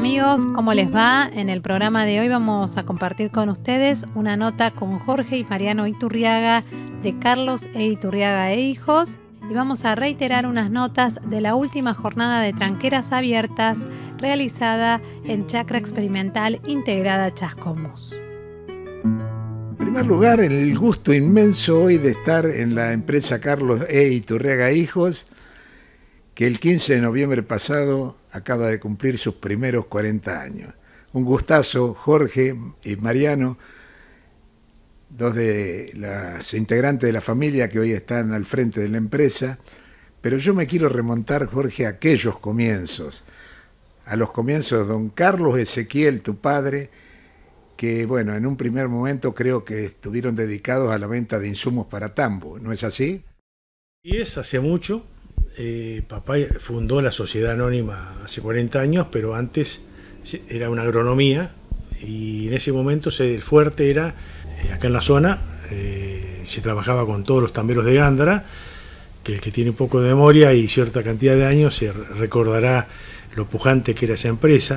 amigos, ¿cómo les va? En el programa de hoy vamos a compartir con ustedes una nota con Jorge y Mariano Iturriaga de Carlos E. Iturriaga e Hijos, y vamos a reiterar unas notas de la última jornada de tranqueras abiertas realizada en Chacra Experimental Integrada Chascomús. En primer lugar, el gusto inmenso hoy de estar en la empresa Carlos E. Iturriaga e Hijos, que el 15 de noviembre pasado acaba de cumplir sus primeros 40 años. Un gustazo, Jorge y Mariano, dos de las integrantes de la familia que hoy están al frente de la empresa, pero yo me quiero remontar, Jorge, a aquellos comienzos, a los comienzos de don Carlos Ezequiel, tu padre, que bueno, en un primer momento creo que estuvieron dedicados a la venta de insumos para tambo, ¿no es así? Y es hace mucho. Papá fundó la sociedad anónima hace 40 años, pero antes era una agronomía, y en ese momento el fuerte era, acá en la zona, se trabajaba con todos los tamberos de Gándara, que el que tiene un poco de memoria y cierta cantidad de años se recordará lo pujante que era esa empresa.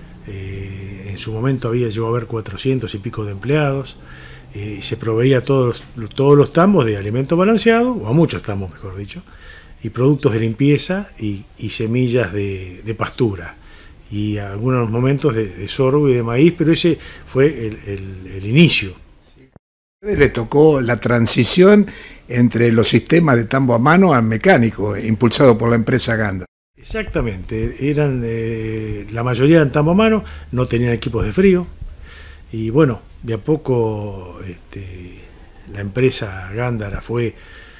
En su momento llegó a haber 400 y pico de empleados, y se proveía todos los tambos de alimento balanceado, o a muchos tambos mejor dicho, y productos de limpieza y semillas de pastura, y algunos momentos de sorgo y de maíz, pero ese fue el inicio. Le tocó la transición entre los sistemas de tambo a mano al mecánico, impulsado por la empresa Gándara. Exactamente, la mayoría eran tambo a mano, no tenían equipos de frío, y bueno, de a poco la empresa Gándara fue,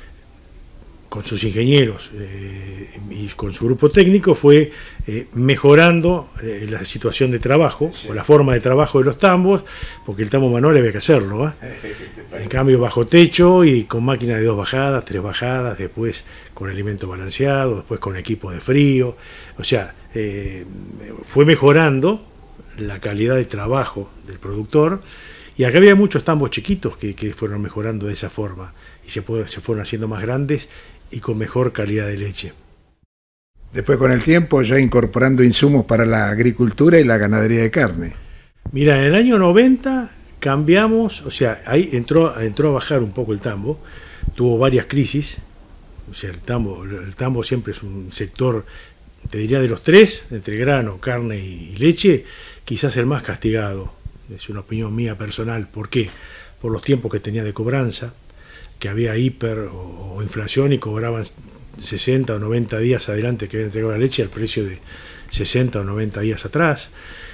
con sus ingenieros y con su grupo técnico, fue mejorando la situación de trabajo, o la forma de trabajo de los tambos, porque el tambo manual había que hacerlo, en cambio bajo techo y con máquinas de 2 bajadas, 3 bajadas, después con alimento balanceado, después con equipo de frío, o sea, fue mejorando la calidad de trabajo del productor, y acá había muchos tambos chiquitos que fueron mejorando de esa forma, y se fueron haciendo más grandes y con mejor calidad de leche. Después, con el tiempo, ya incorporando insumos para la agricultura y la ganadería de carne. Mira, en el año 90 cambiamos, o sea, ahí entró a bajar un poco el tambo, tuvo varias crisis, o sea, el tambo siempre es un sector, te diría, de los tres, entre grano, carne y leche, quizás el más castigado, es una opinión mía personal. ¿Por qué? Por los tiempos que tenía de cobranza, que había hiper o inflación y cobraban 60 o 90 días adelante que habían entregado la leche al precio de 60 o 90 días atrás.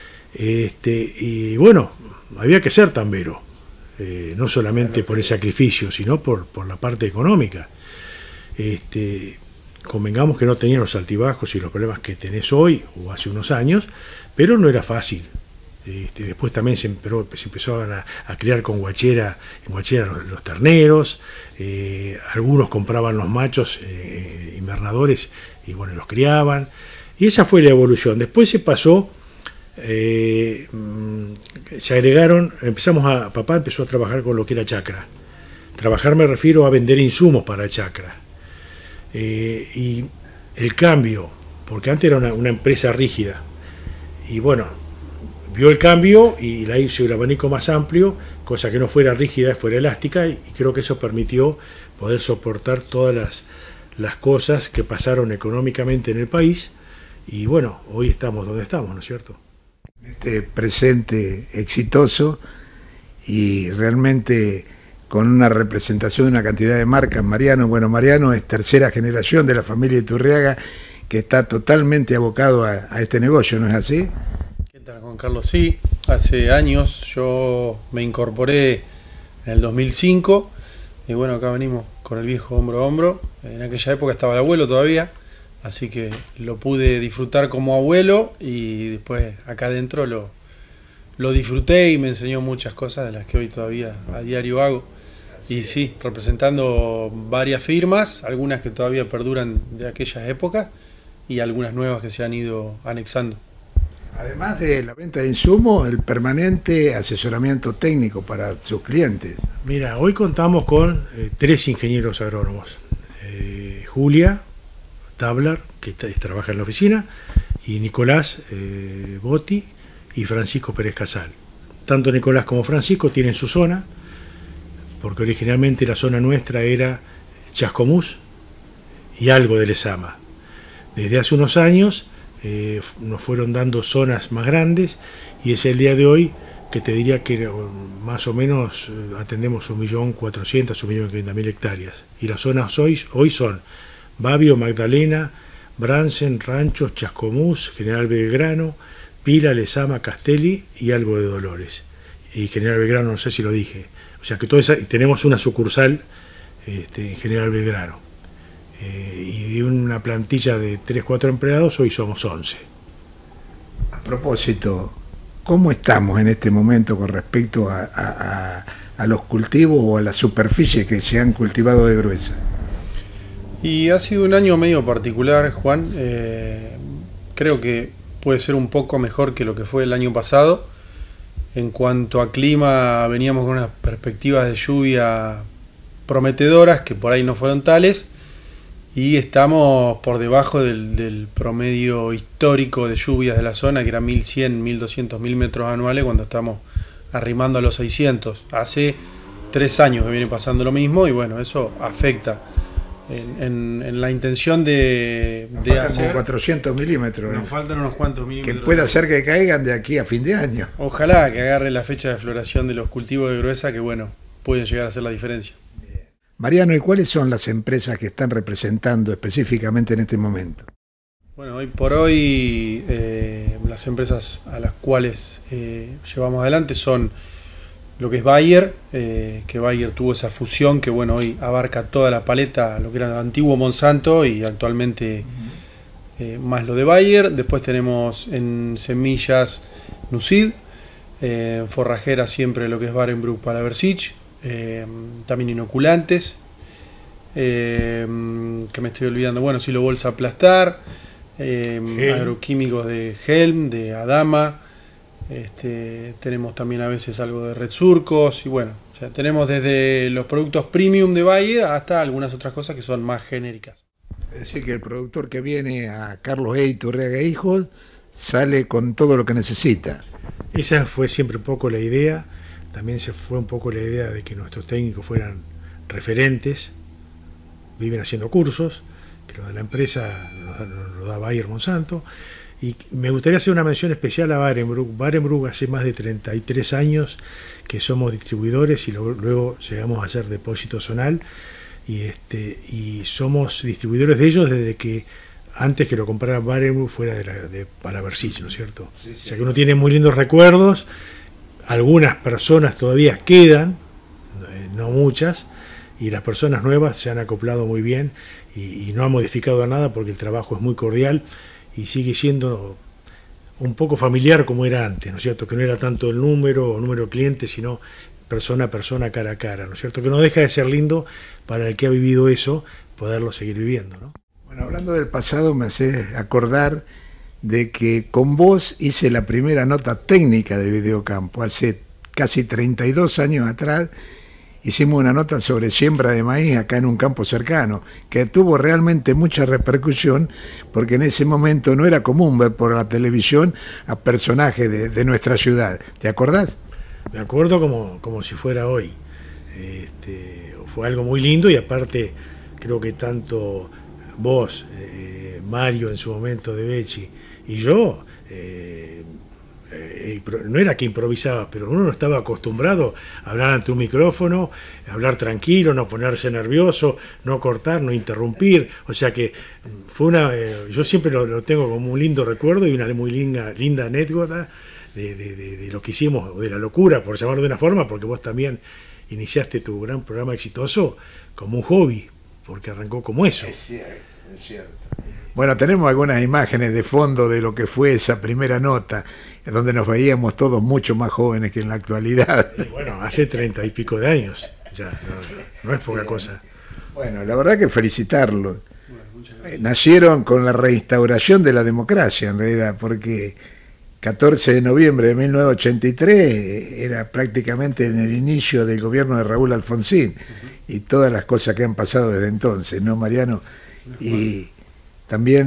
Y bueno, había que ser tambero, no solamente por el sacrificio, sino por la parte económica. Convengamos que no tenían los altibajos y los problemas que tenés hoy o hace unos años, pero no era fácil. Después también se empezó a criar con guachera los terneros, algunos compraban los machos invernadores y bueno, los criaban, y esa fue la evolución. Después se pasó, se agregaron, papá empezó a trabajar con lo que era chacra. Trabajar me refiero a vender insumos para chacra, y el cambio, porque antes era una empresa rígida, y bueno, vio el cambio y la hizo el abanico más amplio, cosa que no fuera rígida, fuera elástica, y creo que eso permitió poder soportar todas las cosas que pasaron económicamente en el país, y bueno, hoy estamos donde estamos, ¿no es cierto? Este presente exitoso y realmente con una representación de una cantidad de marcas. Mariano, bueno, Mariano es tercera generación de la familia Iturriaga, que está totalmente abocado a este negocio, ¿no es así? Juan Carlos, sí, hace años yo me incorporé en el 2005 y bueno, acá venimos con el viejo hombro a hombro. En aquella época estaba el abuelo todavía, así que lo pude disfrutar como abuelo, y después acá adentro lo disfruté y me enseñó muchas cosas de las que hoy todavía a diario hago. Y sí, representando varias firmas, algunas que todavía perduran de aquellas épocas y algunas nuevas que se han ido anexando. Además de la venta de insumos, el permanente asesoramiento técnico para sus clientes. Mira, hoy contamos con 3 ingenieros agrónomos. Julia Tablar, que trabaja en la oficina, y Nicolás Botti y Francisco Pérez Casal. Tanto Nicolás como Francisco tienen su zona, porque originalmente la zona nuestra era Chascomús y algo de Lezama. Desde hace unos años nos fueron dando zonas más grandes y es el día de hoy que te diría que más o menos atendemos 1.400.000, 1.500.000 hectáreas. Y las zonas hoy son Babio, Magdalena, Bransen, Ranchos, Chascomús, General Belgrano, Pila, Lezama, Castelli y algo de Dolores. Y General Belgrano no sé si lo dije. O sea que tenemos una sucursal en General Belgrano. Y de una plantilla de 3-4 empleados hoy somos 11. A propósito, ¿cómo estamos en este momento con respecto a los cultivos o a las superficies que se han cultivado de gruesa? Y ha sido un año medio particular, Juan. Creo que puede ser un poco mejor que lo que fue el año pasado. En cuanto a clima, veníamos con unas perspectivas de lluvia prometedoras que por ahí no fueron tales. Y estamos por debajo del promedio histórico de lluvias de la zona, que era 1.100, 1.200 milímetros anuales, cuando estamos arrimando a los 600. Hace 3 años que viene pasando lo mismo y bueno, eso afecta en la intención de hacer... como 400 milímetros. Nos faltan unos cuantos milímetros. Que pueda ser que caigan de aquí a fin de año. Ojalá que agarre la fecha de floración de los cultivos de gruesa, que bueno, pueden llegar a hacer la diferencia. Mariano, ¿y cuáles son las empresas que están representando específicamente en este momento? Bueno, hoy por hoy las empresas a las cuales llevamos adelante son lo que es Bayer, que Bayer tuvo esa fusión que bueno, hoy abarca toda la paleta, lo que era el antiguo Monsanto y actualmente más lo de Bayer. Después tenemos en semillas Nucid, en forrajera siempre lo que es Barenbroek para Versich. También inoculantes, que me estoy olvidando, bueno, Silo Bolsa Aplastar, agroquímicos de Helm, de Adama, tenemos también a veces algo de Red Surcos y bueno, o sea, tenemos desde los productos premium de Bayer hasta algunas otras cosas que son más genéricas. Es decir, que el productor que viene a Carlos E. Iturriaga Hijos sale con todo lo que necesita. Esa fue siempre un poco la idea. También se fue un poco la idea de que nuestros técnicos fueran referentes, viven haciendo cursos, que lo de la empresa lo da Bayer Monsanto. Y me gustaría hacer una mención especial a Barenbroek. Barenbroek hace más de 33 años que somos distribuidores y luego llegamos a ser depósito zonal. Y somos distribuidores de ellos desde que antes que lo comprara Barenbroek fuera para Versich, ¿no es cierto? Sí, sí. O sea que uno tiene muy lindos recuerdos. Algunas personas todavía quedan, no muchas, y las personas nuevas se han acoplado muy bien y no han modificado nada porque el trabajo es muy cordial y sigue siendo un poco familiar como era antes, ¿no es cierto? Que no era tanto el número de clientes, sino persona a persona, cara a cara, ¿no es cierto? Que no deja de ser lindo para el que ha vivido eso, poderlo seguir viviendo, ¿no? Bueno, hablando del pasado me hace acordar de que con vos hice la primera nota técnica de Videocampo. Hace casi 32 años atrás hicimos una nota sobre siembra de maíz acá en un campo cercano, que tuvo realmente mucha repercusión, porque en ese momento no era común ver por la televisión a personajes de nuestra ciudad. ¿Te acordás? Me acuerdo como si fuera hoy. Fue algo muy lindo y aparte creo que tanto vos, Mario en su momento de Becci, y yo, no era que improvisaba, pero uno no estaba acostumbrado a hablar ante un micrófono, a hablar tranquilo, no ponerse nervioso, no cortar, no interrumpir. O sea que fue yo siempre lo tengo como un lindo recuerdo y una muy linda anécdota de lo que hicimos, o de la locura, por llamarlo de una forma, porque vos también iniciaste tu gran programa exitoso como un hobby, porque arrancó como eso. Es cierto, es cierto. Bueno, tenemos algunas imágenes de fondo de lo que fue esa primera nota, donde nos veíamos todos mucho más jóvenes que en la actualidad. Y bueno, hace 30 y pico de años, ya, no es poca cosa. Bueno, la verdad que felicitarlos. Nacieron con la reinstauración de la democracia, en realidad, porque 14 de noviembre de 1983 era prácticamente en el inicio del gobierno de Raúl Alfonsín, y todas las cosas que han pasado desde entonces, ¿no, Mariano? Y también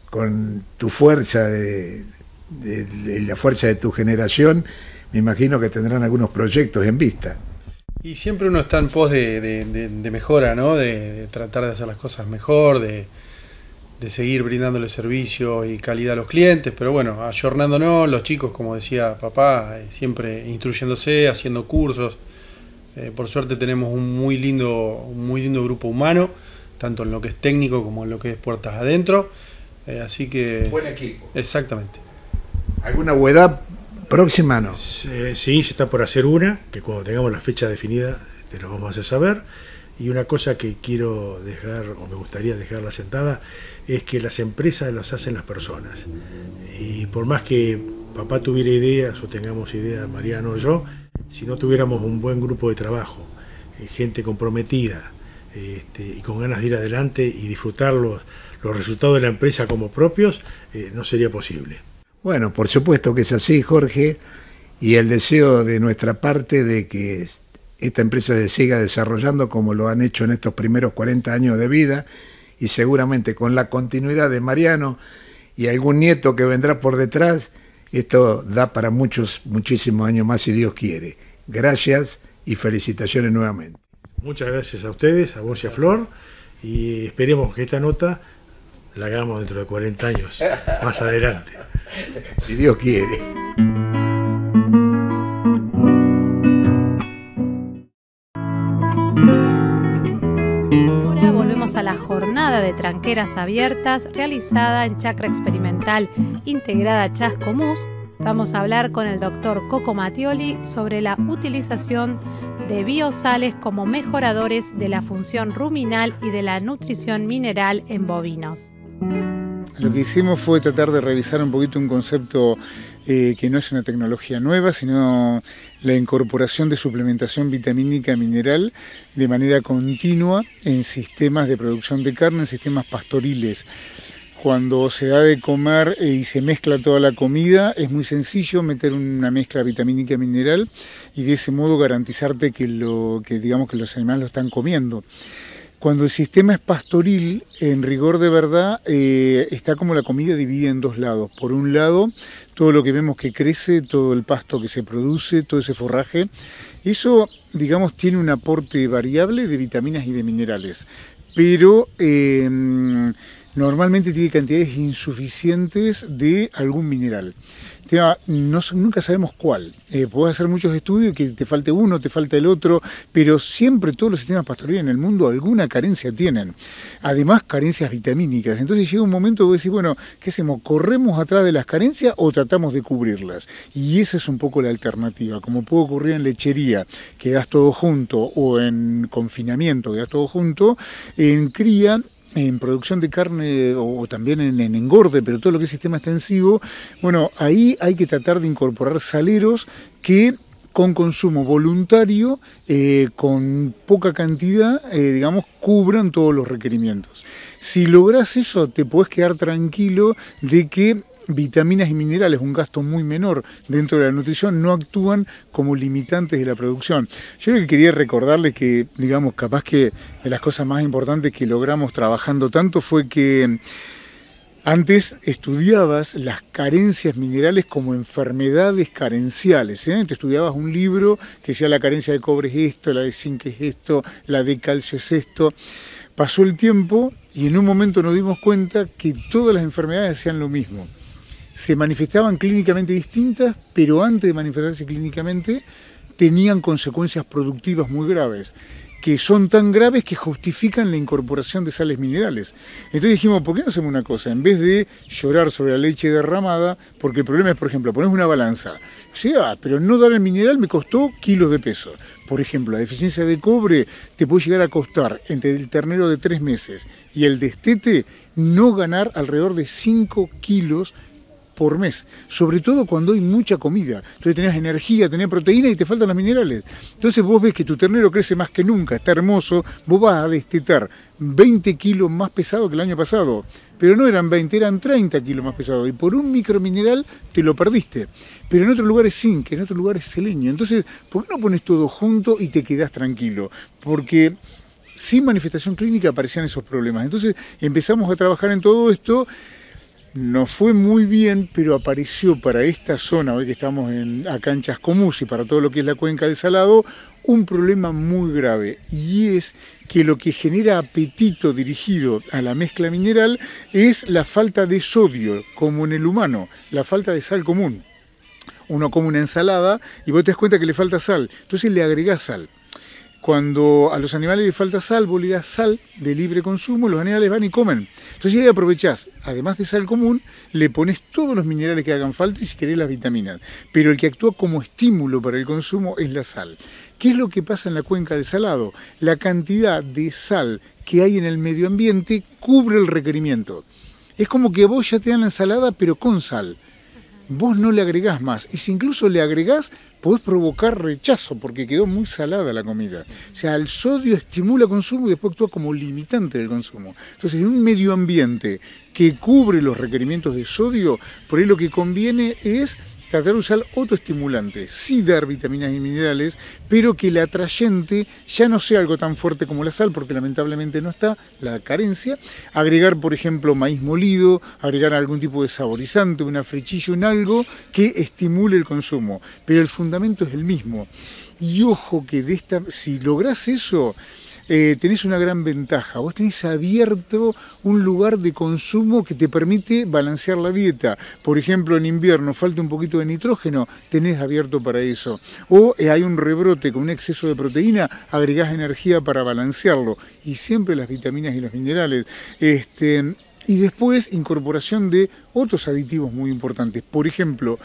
con tu fuerza, de la fuerza de tu generación, me imagino que tendrán algunos proyectos en vista. Y siempre uno está en pos de mejora, ¿no? De tratar de hacer las cosas mejor, de seguir brindándole servicio y calidad a los clientes, pero bueno, ayornándonos, los chicos, como decía papá, siempre instruyéndose, haciendo cursos. Por suerte tenemos un muy lindo grupo humano, tanto en lo que es técnico como en lo que es puertas adentro. Así que... Buen equipo. Exactamente. ¿Alguna novedad próxima, no? Sí, se está por hacer una, que cuando tengamos la fecha definida te lo vamos a hacer saber. Y una cosa que quiero dejar, o me gustaría dejarla sentada, es que las empresas las hacen las personas. Y por más que papá tuviera ideas, o tengamos ideas, Mariano o yo, si no tuviéramos un buen grupo de trabajo, gente comprometida, y con ganas de ir adelante y disfrutar los resultados de la empresa como propios, no sería posible. Bueno, por supuesto que es así, Jorge, y el deseo de nuestra parte de que esta empresa se siga desarrollando como lo han hecho en estos primeros 40 años de vida, y seguramente con la continuidad de Mariano y algún nieto que vendrá por detrás, esto da para muchísimos años más si Dios quiere. Gracias y felicitaciones nuevamente. Muchas gracias a ustedes, a vos y a Flor, y esperemos que esta nota la hagamos dentro de 40 años, más adelante. Si Dios quiere. Ahora volvemos a la jornada de tranqueras abiertas realizada en Chacra Experimental Integrada Chascomús. Vamos a hablar con el doctor Coco Mattioli sobre la utilización de biosales como mejoradores de la función ruminal y de la nutrición mineral en bovinos. Lo que hicimos fue tratar de revisar un poquito un concepto que no es una tecnología nueva, sino la incorporación de suplementación vitamínica mineral de manera continua en sistemas de producción de carne, en sistemas pastoriles. Cuando se da de comer y se mezcla toda la comida, es muy sencillo meter una mezcla vitamínica mineral y de ese modo garantizarte que los animales lo están comiendo. Cuando el sistema es pastoril, en rigor de verdad, está como la comida dividida en dos lados. Por un lado, todo lo que vemos que crece, todo el pasto que se produce, todo ese forraje, eso, digamos, tiene un aporte variable de vitaminas y de minerales, pero normalmente tiene cantidades insuficientes de algún mineral. Nunca sabemos cuál. Podés hacer muchos estudios que te falte uno, te falta el otro, pero siempre todos los sistemas pastoriles en el mundo alguna carencia tienen. Además, carencias vitamínicas. Entonces llega un momento que vos decís, bueno, ¿qué hacemos? ¿Corremos atrás de las carencias o tratamos de cubrirlas? Y esa es un poco la alternativa. Como puede ocurrir en lechería, que das todo junto, o en confinamiento, que das todo junto, en cría, en producción de carne o también en engorde, pero todo lo que es sistema extensivo, bueno, ahí hay que tratar de incorporar saleros que con consumo voluntario, con poca cantidad, digamos, cubran todos los requerimientos. Si lográs eso, te podés quedar tranquilo de que vitaminas y minerales, un gasto muy menor dentro de la nutrición, no actúan como limitantes de la producción. Yo lo que quería recordarles que, digamos, capaz que de las cosas más importantes que logramos trabajando tanto fue que antes estudiabas las carencias minerales como enfermedades carenciales, ¿eh? Te estudiabas un libro que decía la carencia de cobre es esto, la de zinc es esto, la de calcio es esto. Pasó el tiempo y en un momento nos dimos cuenta que todas las enfermedades hacían lo mismo. Se manifestaban clínicamente distintas, pero antes de manifestarse clínicamente tenían consecuencias productivas muy graves, que son tan graves que justifican la incorporación de sales minerales. Entonces dijimos, ¿por qué no hacemos una cosa? En vez de llorar sobre la leche derramada, porque el problema es, por ejemplo, pones una balanza, sí, pero no dar el mineral me costó kilos de peso. Por ejemplo, la deficiencia de cobre te puede llegar a costar entre el ternero de 3 meses y el destete no ganar alrededor de 5 kilos por mes, sobre todo cuando hay mucha comida. Entonces tenés energía, tenés proteína y te faltan los minerales. Entonces vos ves que tu ternero crece más que nunca, está hermoso, vos vas a destetar 20 kilos más pesado que el año pasado, pero no eran 20, eran 30 kilos más pesado, y por un micromineral te lo perdiste. Pero en otro lugar es zinc, en otro lugar es selenio. Entonces, ¿por qué no pones todo junto y te quedás tranquilo? Porque sin manifestación clínica aparecían esos problemas. Entonces empezamos a trabajar en todo esto. Nos fue muy bien, pero apareció para esta zona, hoy que estamos acá en Chascomús y para todo lo que es la cuenca del Salado, un problema muy grave, y es que lo que genera apetito dirigido a la mezcla mineral es la falta de sodio, como en el humano, la falta de sal común. Uno come una ensalada y vos te das cuenta que le falta sal, entonces le agregás sal. Cuando a los animales les falta sal, vos le das sal de libre consumo, los animales van y comen. Entonces ahí aprovechás, además de sal común, le pones todos los minerales que hagan falta y si querés las vitaminas. Pero el que actúa como estímulo para el consumo es la sal. ¿Qué es lo que pasa en la cuenca del Salado? La cantidad de sal que hay en el medio ambiente cubre el requerimiento. Es como que vos ya te dan la ensalada pero con sal. Vos no le agregás más, y si incluso le agregás, podés provocar rechazo porque quedó muy salada la comida. O sea, el sodio estimula el consumo y después actúa como limitante del consumo. Entonces, en un medio ambiente que cubre los requerimientos de sodio, por ahí lo que conviene es tratar de usar otro estimulante, sí dar vitaminas y minerales, pero que el atrayente ya no sea algo tan fuerte como la sal, porque lamentablemente no está, la carencia. Agregar, por ejemplo, maíz molido, agregar algún tipo de saborizante, una frechilla, un algo que estimule el consumo, pero el fundamento es el mismo. Y ojo que si lográs eso, tenés una gran ventaja. Vos tenés abierto un lugar de consumo que te permite balancear la dieta. Por ejemplo, en invierno falta un poquito de nitrógeno, tenés abierto para eso. O hay un rebrote con un exceso de proteína, agregás energía para balancearlo. Y siempre las vitaminas y los minerales. Y después incorporación de otros aditivos muy importantes. Por ejemplo,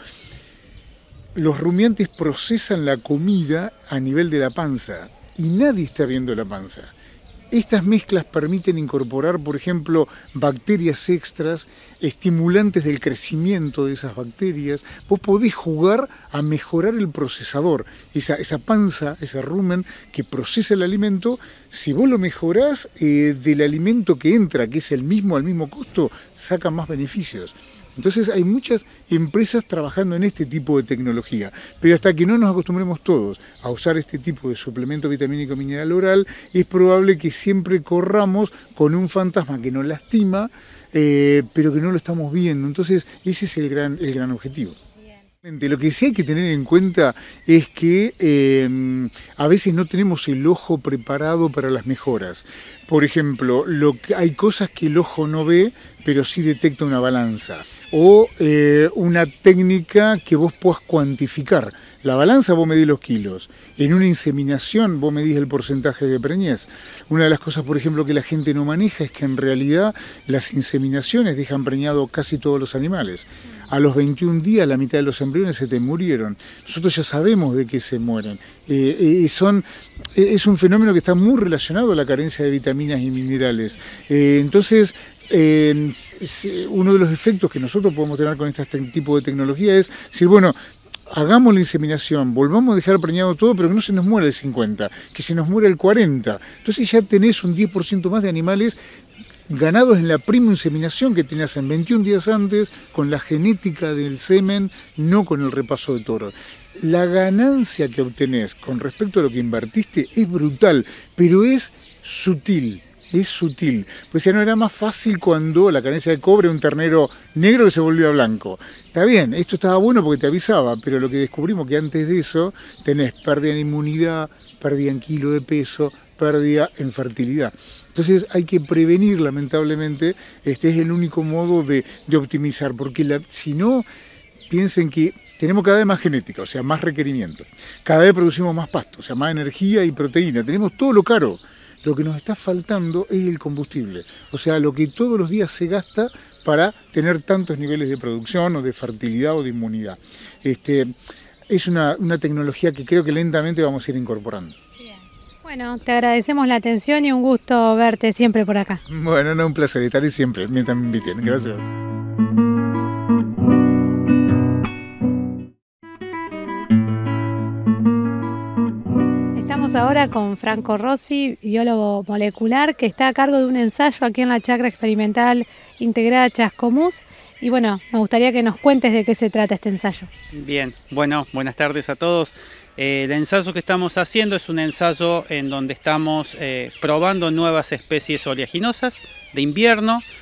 los rumiantes procesan la comida a nivel de la panza. Y nadie está viendo la panza. Estas mezclas permiten incorporar, por ejemplo, bacterias extras, estimulantes del crecimiento de esas bacterias. Vos podés jugar a mejorar el procesador. Esa panza, ese rumen que procesa el alimento, si vos lo mejorás, del alimento que entra, que es el mismo al mismo costo, saca más beneficios. Entonces hay muchas empresas trabajando en este tipo de tecnología, pero hasta que no nos acostumbremos todos a usar este tipo de suplemento vitamínico mineral oral, es probable que siempre corramos con un fantasma que nos lastima, pero que no lo estamos viendo. Entonces ese es el gran objetivo. Lo que sí hay que tener en cuenta es que a veces no tenemos el ojo preparado para las mejoras. Por ejemplo, hay cosas que el ojo no ve, pero sí detecta una balanza. O una técnica que vos puedas cuantificar. La balanza vos medís los kilos. En una inseminación vos medís el porcentaje de preñez. Una de las cosas, por ejemplo, que la gente no maneja es que en realidad las inseminaciones dejan preñado casi todos los animales. A los 21 días la mitad de los embriones se te murieron. Nosotros ya sabemos de qué se mueren. Es un fenómeno que está muy relacionado a la carencia de vitaminas y minerales. Entonces, uno de los efectos que nosotros podemos tener con este tipo de tecnología es decir, bueno, hagamos la inseminación, volvamos a dejar preñado todo, pero que no se nos muera el 50, que se nos muera el 40. Entonces ya tenés un 10% más de animales ganados en la prima inseminación que tenías en 21 días antes, con la genética del semen, no con el repaso de toro. La ganancia que obtenés con respecto a lo que invertiste es brutal, pero es sutil. Es sutil, pues ya no era más fácil cuando la carencia de cobre, un ternero negro que se volvió a blanco. Está bien, esto estaba bueno porque te avisaba, pero lo que descubrimos que antes de eso tenés pérdida en inmunidad, pérdida en kilo de peso, pérdida en fertilidad. Entonces hay que prevenir, lamentablemente, este es el único modo de optimizar, porque si no, piensen que tenemos cada vez más genética, o sea, más requerimiento. Cada vez producimos más pasto, o sea, más energía y proteína. Tenemos todo lo caro. Lo que nos está faltando es el combustible, o sea, lo que todos los días se gasta para tener tantos niveles de producción o de fertilidad o de inmunidad. Es una tecnología que creo que lentamente vamos a ir incorporando. Bien. Bueno, te agradecemos la atención y un gusto verte siempre por acá. Bueno, no, un placer, estaré siempre, mientras me inviten. Gracias. Ahora con Franco Rossi, biólogo molecular, que está a cargo de un ensayo aquí en la Chacra Experimental Integrada Chascomús. Y bueno, me gustaría que nos cuentes de qué se trata este ensayo. Bien, bueno, buenas tardes a todos. El ensayo que estamos haciendo es un ensayo en donde estamos probando nuevas especies oleaginosas de invierno.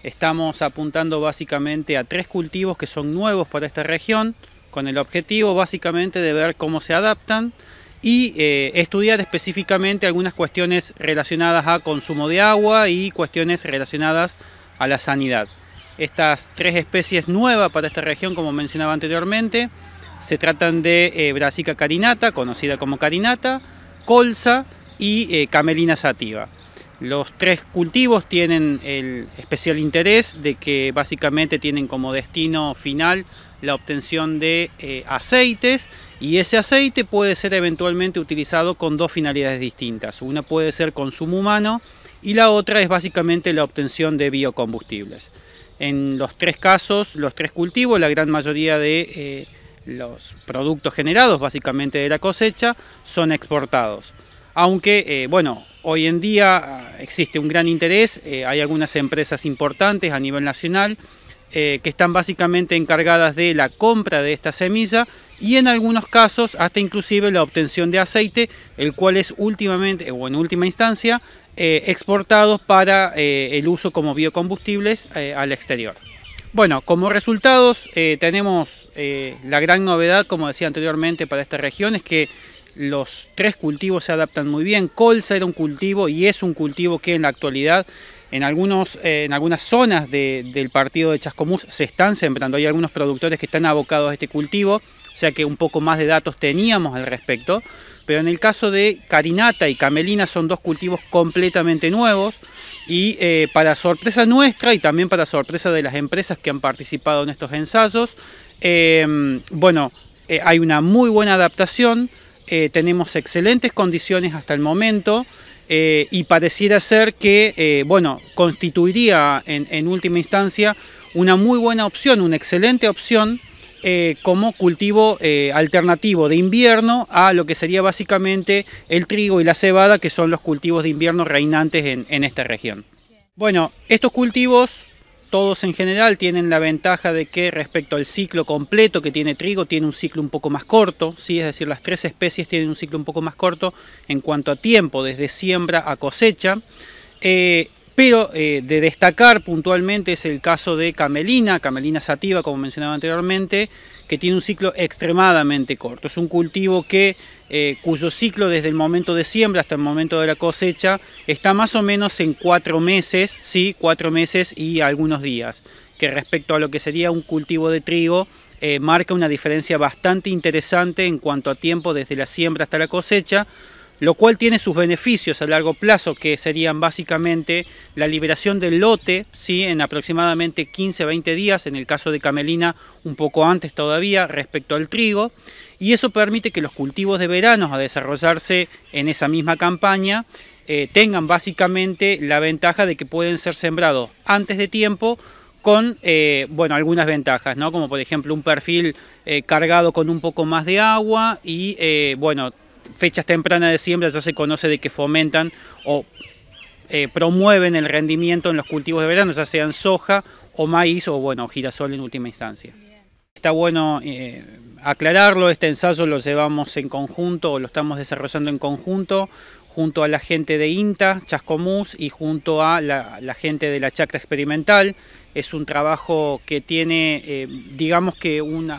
estamos apuntando básicamente a 3 cultivos que son nuevos para esta región, con el objetivo básicamente de ver cómo se adaptan y estudiar específicamente algunas cuestiones relacionadas a consumo de agua y cuestiones relacionadas a la sanidad. Estas 3 especies nuevas para esta región, como mencionaba anteriormente, se tratan de Brassica carinata, conocida como carinata, colza y Camelina sativa. Los 3 cultivos tienen el especial interés de que básicamente tienen como destino final la obtención de aceites, y ese aceite puede ser eventualmente utilizado con 2 finalidades distintas. Una puede ser consumo humano y la otra es básicamente la obtención de biocombustibles. En los 3 casos, los 3 cultivos, la gran mayoría de los productos generados básicamente de la cosecha son exportados. Aunque, bueno, hoy en día existe un gran interés, hay algunas empresas importantes a nivel nacional que están básicamente encargadas de la compra de esta semilla y en algunos casos hasta inclusive la obtención de aceite, el cual es últimamente, o en última instancia, exportado para el uso como biocombustibles al exterior. Bueno, como resultados tenemos la gran novedad, como decía anteriormente, para esta región es que los 3 cultivos se adaptan muy bien. Colza era un cultivo y es un cultivo que en la actualidad en algunas zonas del partido de Chascomús se están sembrando. Hay algunos productores que están abocados a este cultivo, o sea que un poco más de datos teníamos al respecto. Pero en el caso de carinata y camelina son 2 cultivos completamente nuevos y para sorpresa nuestra y también para sorpresa de las empresas que han participado en estos ensayos, bueno, hay una muy buena adaptación. Tenemos excelentes condiciones hasta el momento y pareciera ser que bueno, constituiría en última instancia una muy buena opción, una excelente opción como cultivo alternativo de invierno a lo que sería básicamente el trigo y la cebada, que son los cultivos de invierno reinantes en esta región. Bueno, estos cultivos todos en general tienen la ventaja de que respecto al ciclo completo que tiene trigo, tiene un ciclo un poco más corto, ¿sí? Es decir, las 3 especies tienen un ciclo un poco más corto en cuanto a tiempo, desde siembra a cosecha, pero de destacar puntualmente es el caso de Camelina sativa, como mencionaba anteriormente, que tiene un ciclo extremadamente corto. Es un cultivo que cuyo ciclo desde el momento de siembra hasta el momento de la cosecha está más o menos en 4 meses, ¿sí? 4 meses y algunos días, que respecto a lo que sería un cultivo de trigo marca una diferencia bastante interesante en cuanto a tiempo desde la siembra hasta la cosecha, lo cual tiene sus beneficios a largo plazo, que serían básicamente la liberación del lote, ¿sí? En aproximadamente 15-20 días, en el caso de Camelina un poco antes todavía respecto al trigo, y eso permite que los cultivos de verano a desarrollarse en esa misma campaña tengan básicamente la ventaja de que pueden ser sembrados antes de tiempo con bueno, algunas ventajas, ¿no? Como por ejemplo un perfil cargado con un poco más de agua y bueno, fechas tempranas de siembra ya se conoce de que fomentan o promueven el rendimiento en los cultivos de verano, ya sean soja o maíz o bueno, girasol en última instancia. Está bueno aclararlo, este ensayo lo llevamos en conjunto o lo estamos desarrollando en conjunto junto a la gente de INTA, Chascomús, y junto a la gente de la Chacra Experimental. Es un trabajo que tiene, digamos que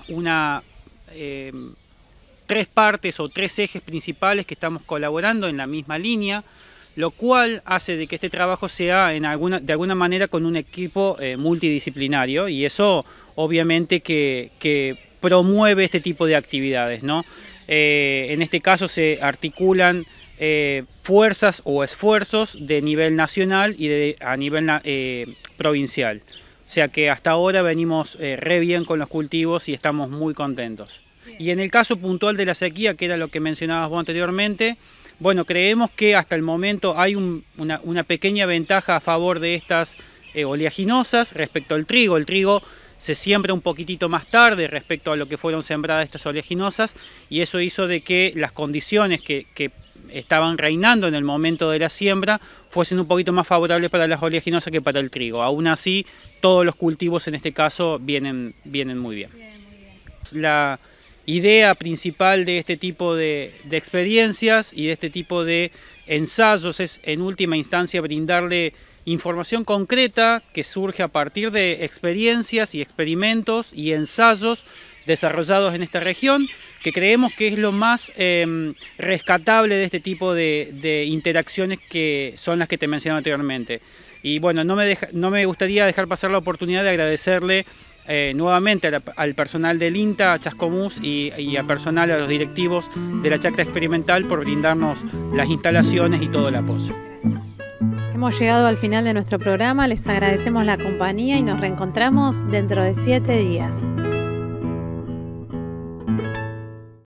tres partes o 3 ejes principales que estamos colaborando en la misma línea, lo cual hace de que este trabajo sea de alguna manera con un equipo multidisciplinario, y eso obviamente que promueve este tipo de actividades, ¿no? En este caso se articulan fuerzas o esfuerzos de nivel nacional y a nivel provincial. O sea que hasta ahora venimos re bien con los cultivos y estamos muy contentos. Y en el caso puntual de la sequía, que era lo que mencionabas vos anteriormente, bueno, creemos que hasta el momento hay una pequeña ventaja a favor de estas oleaginosas respecto al trigo. El trigo se siembra un poquitito más tarde respecto a lo que fueron sembradas estas oleaginosas, y eso hizo de que las condiciones que estaban reinando en el momento de la siembra fuesen un poquito más favorables para las oleaginosas que para el trigo. Aún así, todos los cultivos en este caso vienen muy bien. La idea principal de este tipo de experiencias y de este tipo de ensayos es en última instancia brindarle información concreta que surge a partir de experiencias y experimentos y ensayos desarrollados en esta región, que creemos que es lo más rescatable de este tipo de interacciones que son las que te mencionaba anteriormente. Y bueno, no me gustaría dejar pasar la oportunidad de agradecerle nuevamente al personal del INTA, a Chascomús y al personal, a los directivos de la Chacra Experimental por brindarnos las instalaciones y todo el apoyo. Hemos llegado al final de nuestro programa, les agradecemos la compañía y nos reencontramos dentro de 7 días.